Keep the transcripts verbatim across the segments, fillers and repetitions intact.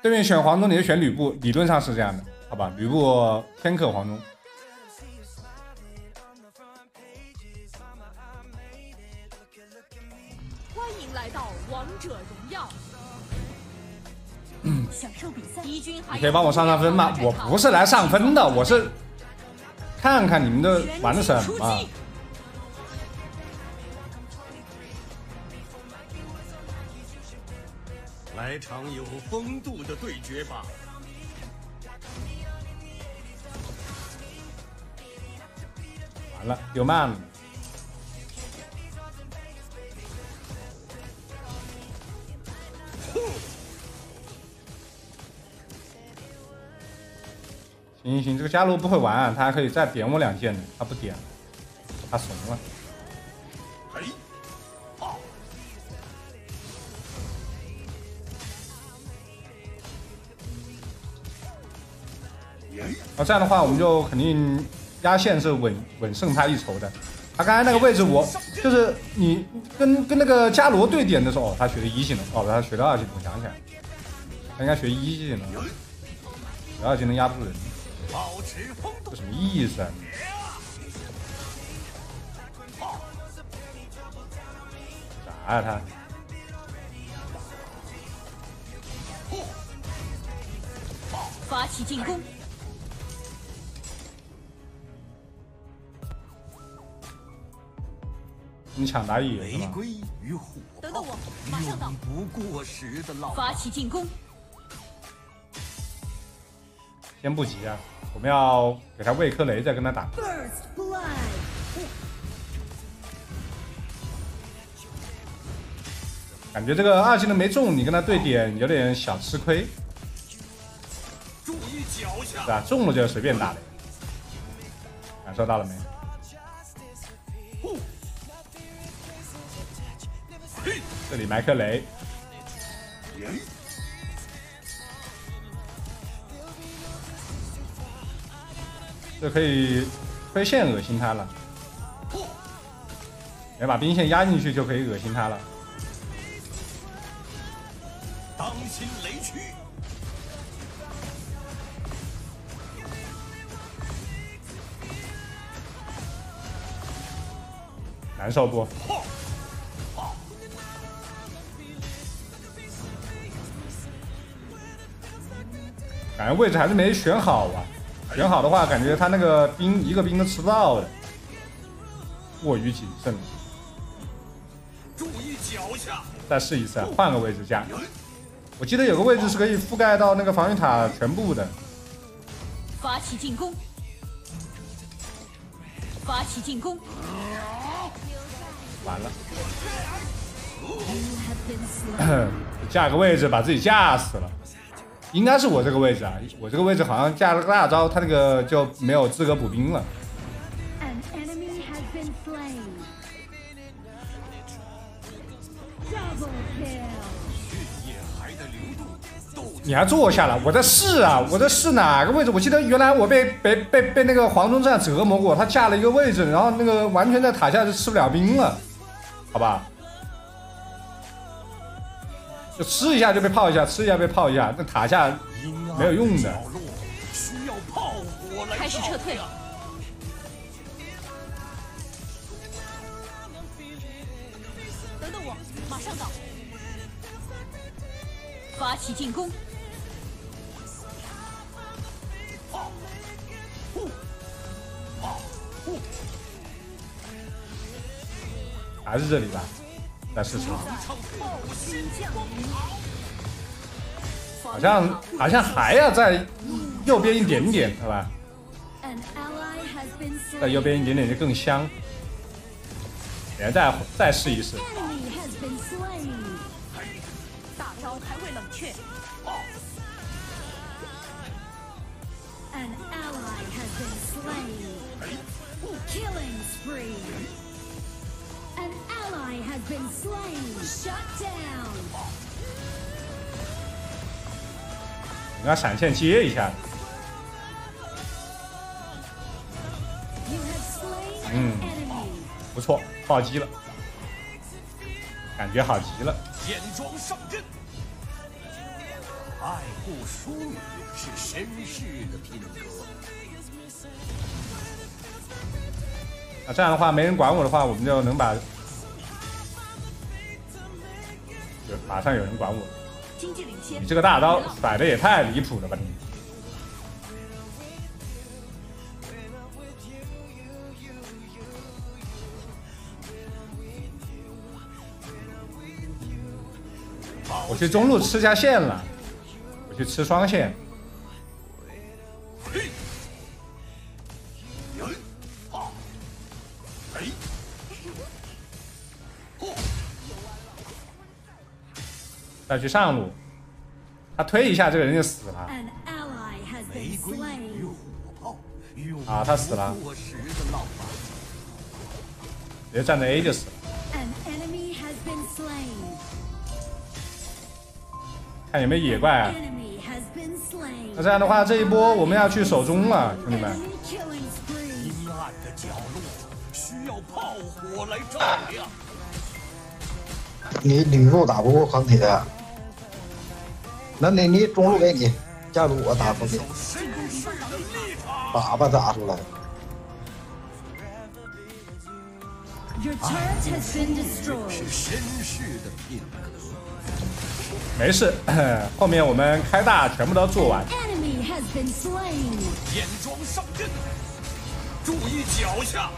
对面选黄忠，你就选吕布，理论上是这样的，好吧？吕布天克黄忠。 欢迎来到王者荣耀。 嗯， 享受比赛，敌军还你可以帮我上上分吗？我不是来上分的，我是看看你们的玩的什么。 来场有风度的对决吧。 完了，又慢了。行行行，这个伽罗不会玩，他还可以再点我两剑的，他不点了，他怂了。那、哦、这样的话，我们就肯定压线是稳稳胜他一筹的。他刚才那个位置我，我就是你跟跟那个伽罗对点的时候，哦，他学的一技能，哦，他学的二技能，我想起来，他应该学一技能，学二技能压不住人，这什么意思啊？啥呀、啊、他？ 发起进攻。 你抢打野是吗？ 等等我，马上到。发起进攻。 先不急啊，我们要给他喂颗雷，再跟他打。感觉这个二技能没中，你跟他对点有点小吃亏。 注意脚下。 对吧？中了就随便打雷，感受到了没？这里埋颗雷，这可以推线恶心他了。要把兵线压进去就可以恶心他了。 当心雷区！ 难受不？感觉位置还是没选好啊！选好的话，感觉他那个兵一个兵都吃不到的，过于谨慎了。 注意脚下！ 再试一次，换个位置架。我记得有个位置是可以覆盖到那个防御塔全部的。 发起进攻！发起进攻！ 完了，架个位置把自己架死了。应该是我这个位置啊，我这个位置好像架了个大招，他那个就没有资格补兵了。你还坐下了？我在试啊，我在试哪个位置？我记得原来我被被被被那个黄忠这样折磨过，他架了一个位置，然后那个完全在塔下就吃不了兵了，好吧？就吃一下就被泡一下，吃一下被泡一下，那塔下没有用的。 开始撤退。等等我，马上到。发起进攻。 还是这里吧，再试试。好像好像还要在右边一点点，好吧？在右边一点点就更香。也再再试一试。 大招还未冷却。 Killing spree. An ally has been slain. Shut down. 你要闪现接一下。嗯，不错，暴击了，感觉好极了。 简装上阵。 爱护淑女是绅士的品格。 啊，这样的话没人管我的话，我们就能把，就马上有人管我。 经济领先。 你这个大刀甩的也太离谱了吧你！我去中路吃下线了，我去吃双线。再去上路，他推一下，这个人就死了。 玫瑰与火炮， 啊，他死了，直接站在 A 就死了。看有没有野怪啊？那这样的话，这一波我们要去守中了，兄弟们。 阴暗的角落需要炮火来照亮。 你吕布打不过钢铁，那你你中路给你，下路我打钢铁，粑粑打出来。 是绅士的品格。 没事，后面我们开大全部都做完。 眼装上阵，注意脚下。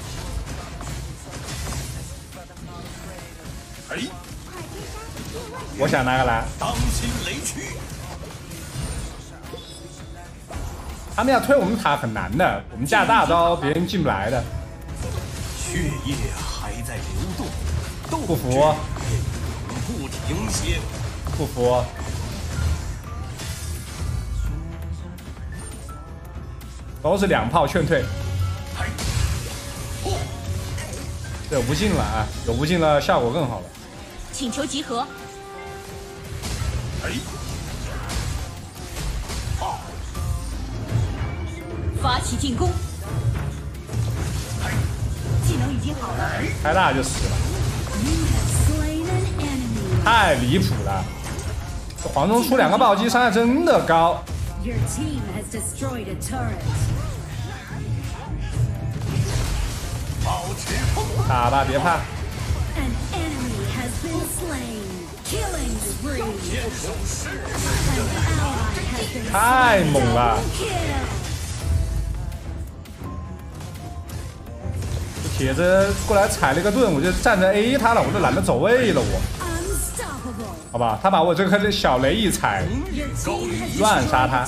哎， 我想拿个蓝。 当心雷区！ 他们要推我们塔很难的，我们架大招别人进不来的。 血液还在流动， 不服， 不停歇。 不服，都是两炮劝退。这无尽了啊，有无尽了效果更好了。 请求集合。发起进攻。技能已经好了。 开大就死了。太离谱了！这黄忠出两个暴击，伤害真的高。打吧，别怕。太猛了！铁子过来踩了一个盾，我就站着 A 他了，我都懒得走位了我。好吧，他把我这颗小雷一踩，乱杀他。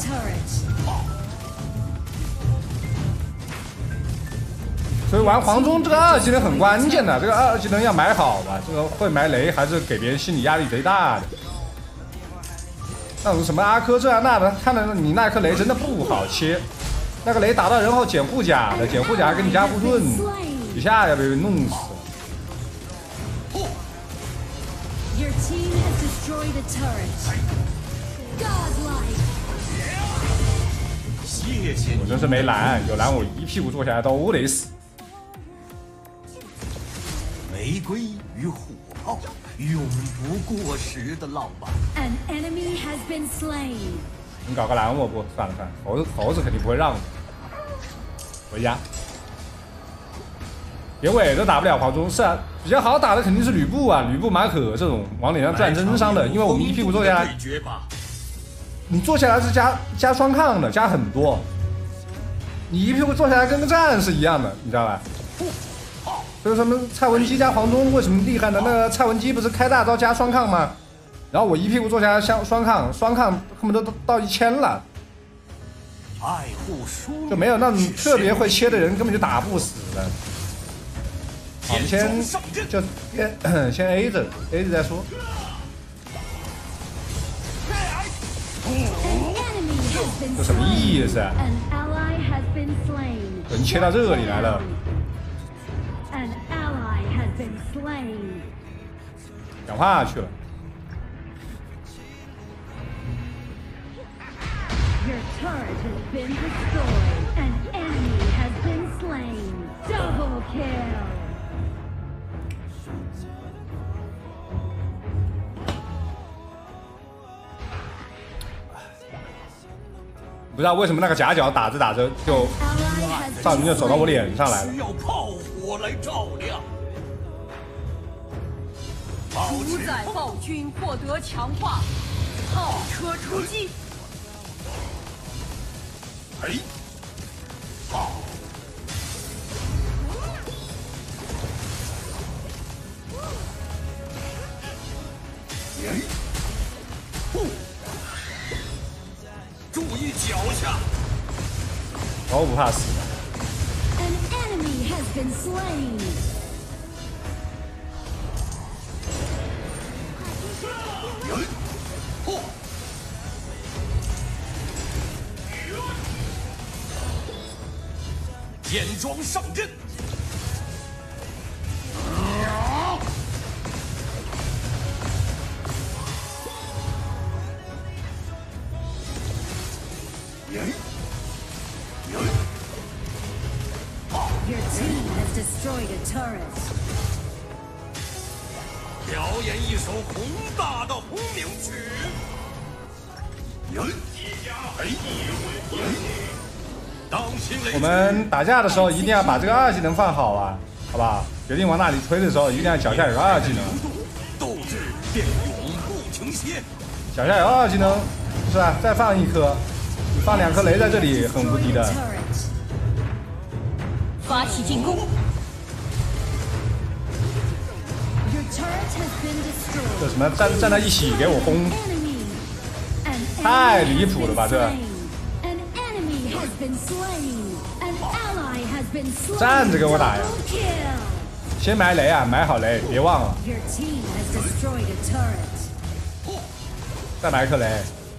所以玩黄忠这个二技能很关键的，这个二技能要买好吧，这个会埋雷还是给别人心理压力贼大的。那种什么阿珂这样那的，看到你那颗雷真的不好切，那个雷打到人后捡护甲的，捡护甲还给你加护盾，一下要被弄死。 谢谢你， 我真是没蓝，有蓝我一屁股坐下来都得死。 玫瑰与火炮，永不过时的浪漫。 你搞个蓝我不算了算了，猴子猴子肯定不会让的。回家。结尾都打不了黄忠，是啊，比较好打的肯定是吕布啊，吕布马可这种往脸上转真伤的，因为我们一屁股坐下来，你坐下来是加加双抗的，加很多，你一屁股坐下来跟个战士一样的，你知道吧？所以说，们蔡文姬加黄忠为什么厉害呢？那个蔡文姬不是开大招加双抗吗？然后我一屁股坐下来相双抗，双抗根本都到一千了， 爱护淑就没有那种特别会切的人，根本就打不死的。好，我们先就先先 A 着 A 着再说。这什么意思啊？人切到这里来了。讲话去了。 Your turret has been destroyed. An enemy has been slain. Double kill. 不知道为什么那个夹角打着打着就 Ally has 少 been 云就走到我 slain. 脸上来了需。要炮火来照亮。保主持宰暴君获得强化，炮车出击。 哎，好，哎，不，注意脚下。 我不怕死的。 An enemy has been slain. 嚯！简装上阵。 Your team has destroyed a turret. 表演一首宏大的轰鸣曲。哎，当心雷！ 我们打架的时候一定要把这个二技能放好啊，好不好？决定往哪里推的时候，一定要脚下有二技能。 斗志便永不停歇。 脚下有二技能，是吧？再放一颗，你放两颗雷在这里很无敌的。 Turret. 发起进攻， Your turret has been 这 destroyed. 什么站站在一起给我轰， Enemy. An 太 enemy 离 has 谱了 been 吧这 slain. An enemy has been slain. An ally has been slain. 站着给我打呀 Double kill. 先埋雷啊，埋好雷，别忘了， Your team has destroyed a turret. 再埋一颗雷，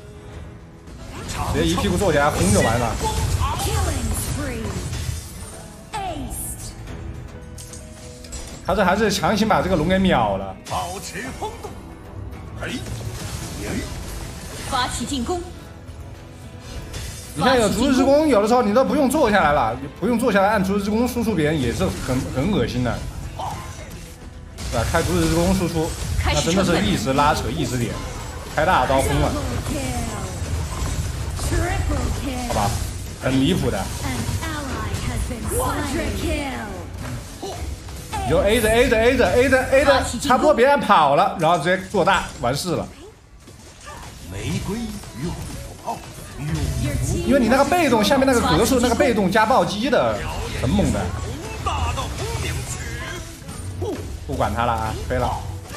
直接一屁股坐起来轰就完了。 Killing spree. Aced. 他这还是强行把这个龙给秒了。 保持风度。哎，哎， 发起进攻， 你看有逐日之弓，有的时候你都不用坐下来了，不用坐下来按逐日之弓输出别人也是很很恶心的，对吧？开逐日之弓输出，那真的是一直拉扯一直点，开大刀轰了， Double kill. Triple 好 kill. 吧？很离谱的， An ally has been Quadra kill. 你就 A 着 A 着 A 着 A 着 A 着，差不多别人跑了，然后直接做大完事了。 玫瑰与火炮，永 Your team 因为你那个被动下面那个格数那个被动加暴击的很猛的， 宏大的轰鸣曲。 不管他了啊，飞了。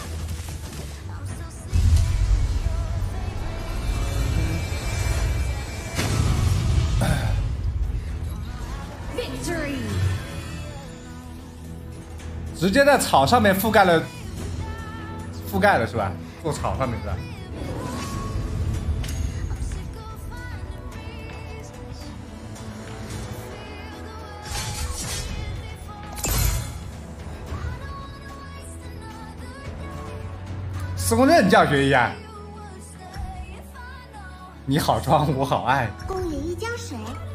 victory. 直接在草上面覆盖了，覆盖了是吧？做草上面是吧？司空刃教学一样，你好装，我好爱。 公爷一江水，